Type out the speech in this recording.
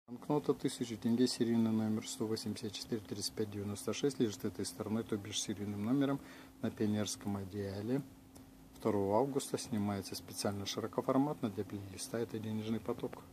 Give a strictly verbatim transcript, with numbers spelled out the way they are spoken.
Банкнота тысяча, тенге, серийный номер сто восемьдесят четыре тридцать пять девяносто шесть, лежит этой стороной, то бишь серийным номером на пионерском одеяле. второго августа снимается специально широкоформатно для плейлиста. Это денежный поток.